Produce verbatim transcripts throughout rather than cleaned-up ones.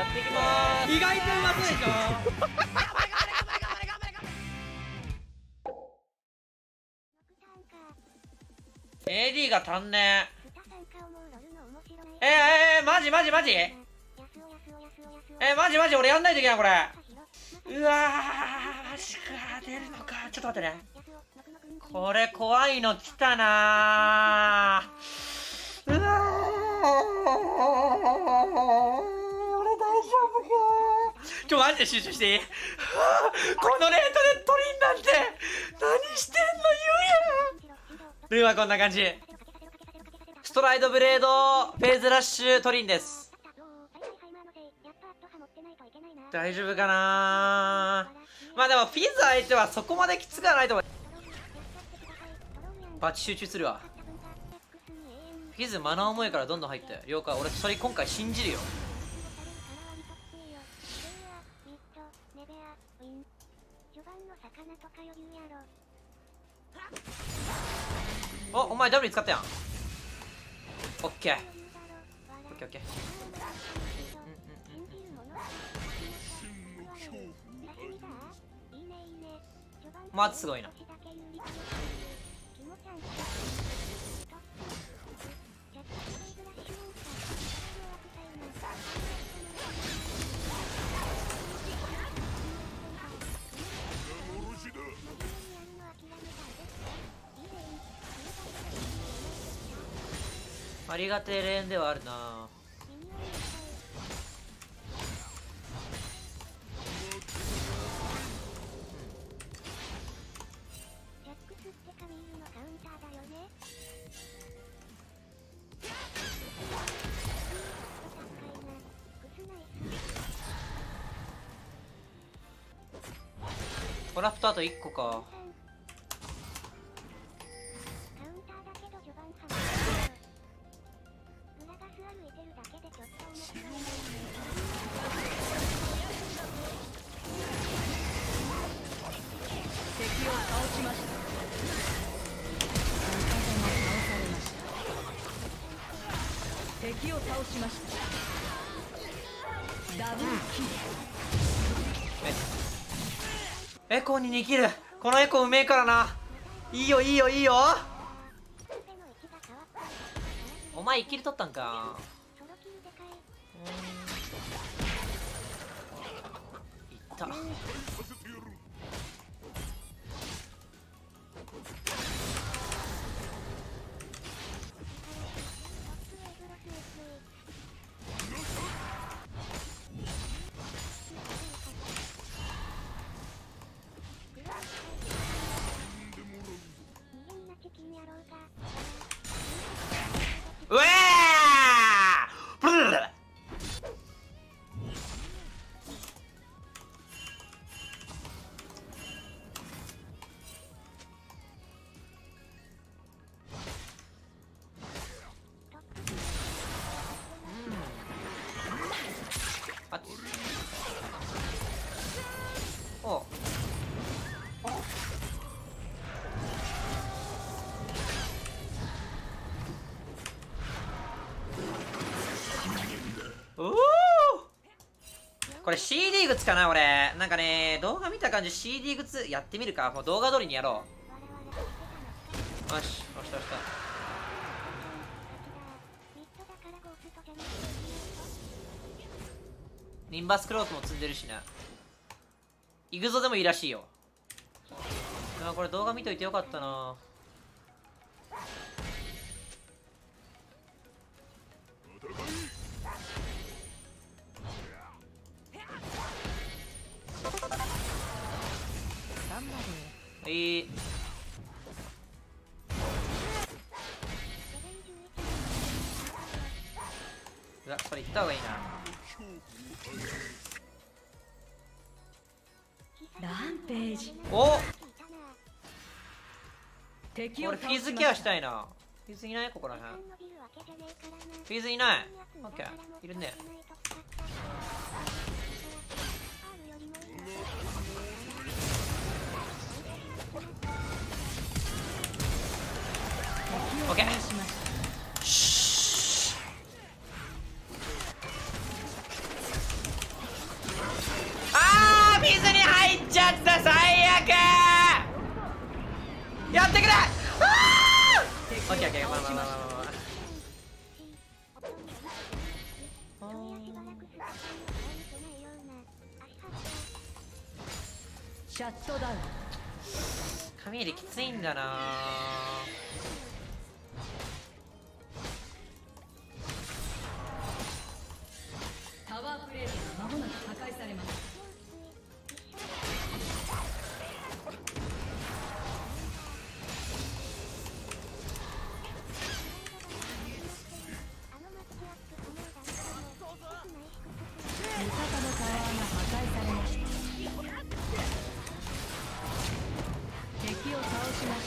やっていきまーす。 意外とうまそうでしょ。 エーディー が足んねえ。ええー、マジマジマジえー、マジマジ俺やんないといけないこれ。うわーマジか出るのか。ちょっと待ってね。これ怖いの来たなー。うわー俺大丈夫かー。ちょマジで集中していいこのレートでトリンなんて何してんの言うやん。ルーはこんな感じ。ストライドブレードフェーズラッシュトリンです。大丈夫かな。まあでもフィズ相手はそこまできつくはないと思う。バチ集中するわ。フィズマナ重いからどんどん入って了解。俺それ今回信じるよ。おお前 W 使ったやん。オッケーオッケーオッケー。まずすごいな。ありがてえレーンではあるな。コラプトあといっこか。 敵を倒しました。敵を倒しました。ダブルキル。 エコーににキル。このエコーうめえからな。いいよいいよいいよ。お前いちキル取ったんか。いったうわーブルルル。あっおおおこれ シーディー グツかな。俺なんかね動画見た感じ シーディー グツやってみるか。もう動画通りにやろう。よし押した押した。ニンバスクロークも積んでるしな。イグゾでもいいらしいよ。あこれ動画見といてよかったな。いい。うわこれ行った方がいいな。 ランページ。 お敵を俺フィーズケアしたいな。フィーズいないここら辺。フィーズいない。オッケーいるね。オッケー。 ケーオッケー、まあまあまあまあまあ。 シャットダウン。 髪入れきついんだな。 タワープレートが間もなく破壊されます。味方のタワーが破壊されました。敵を倒しました。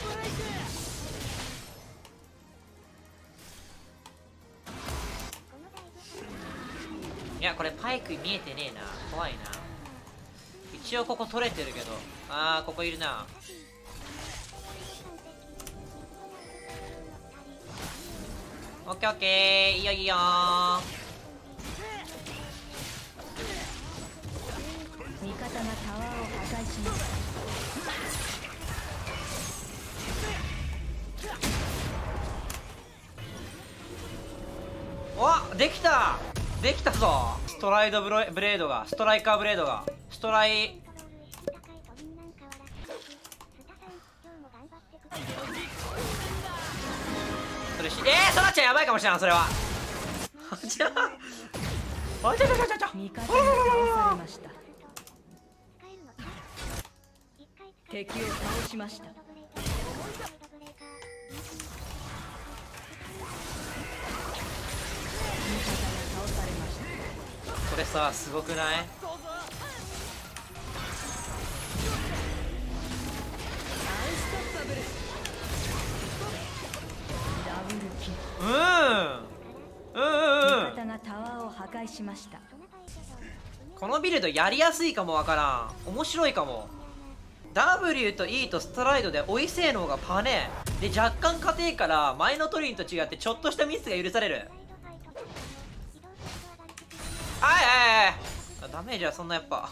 いやこれパイク見えてねえな、怖いな。一応ここ取れてるけど、あーここいるな。オッケーオッケー、いいよいいよー。 味方がタワーを破壊しました。 お、できたできたぞ。ストライドブレブレードが、ストライカーブレードが、ストライそれし、えー、ソラちゃんやばいかもしれない、それは。あちゃあちゃちゃちゃちゃちゃ。 味方が倒されました。敵を倒しました。 これさすごくない？うんうんうんうん。 味方がタワーを破壊しました。 このビルドやりやすいかもわからん。面白いかも。 ダブリュー と E とストライドで追い性能がパネで、若干硬いから前のトリンと違ってちょっとしたミスが許される。あいあいあい、ダメージはそんなやっぱ。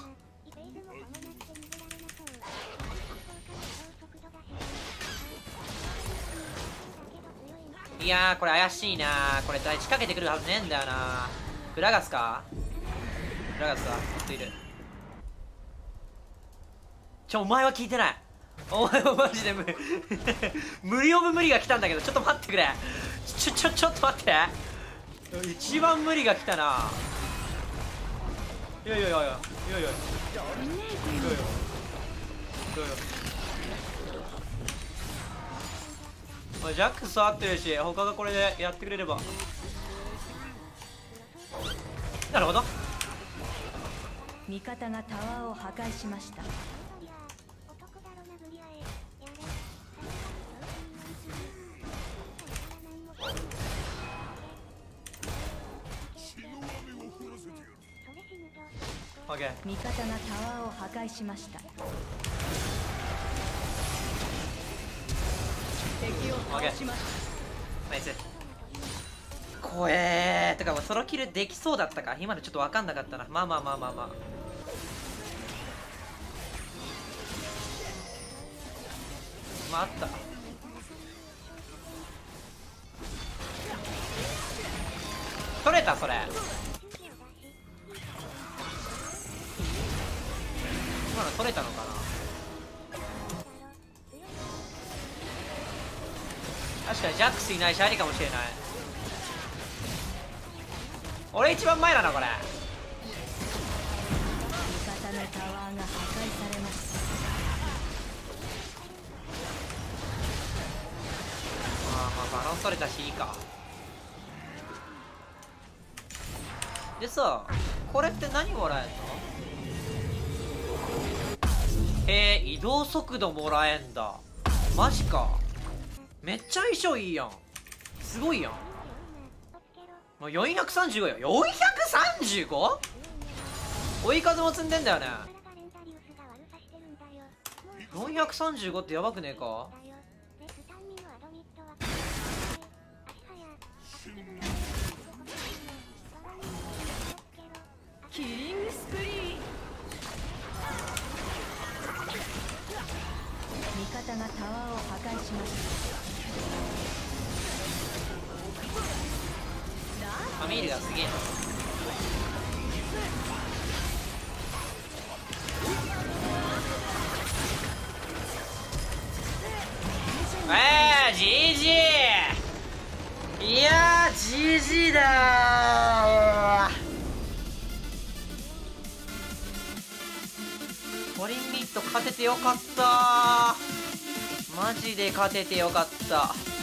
いやーこれ怪しいなー。これ大地かけてくるはずねえんだよな。グラガスか、グラガスか、ちょっといる。ちょお前は聞いてない。お前はマジで無無理オブ無理が来たんだけど、ちょっと待ってくれ。ちょちょちょっと待って、一番無理が来たな。いやいやいやいやいやいやいやいやいやいやおいジャックス合ってるし、他がこれでやってくれれば。なるほど。 味方がタワーを破壊しました。 オッケー。 味方がタワーを破壊しました。敵を倒しました。 ナイス。怖えー。てかもうソロキルできそうだったか、今のちょっと分かんなかったな。まあまあまあまあまあ。まああった。取れたそれ。今の取れたのかな。確かにジャックスいないしありかもしれない。俺一番前だなこれ。 味方のタワーが破壊されました。 まあまあバランス取れたしいいか。でさ、これって何もらえんの？へえ、移動速度もらえんだ。マジか。めっちゃ相性いいやん。すごいやん。もうよんひゃくさんじゅうごよ。よんひゃくさんじゅうご？ 追い風も積んでんだよね。よんひゃくさんじゅうごってやばくねえか。 キリングスプリー。味方がタワーを破壊しました。 カミールがすげえ。えー、ジージー。いやー ジージー だー。トリンビット勝ててよかったー。マジで勝ててよかった。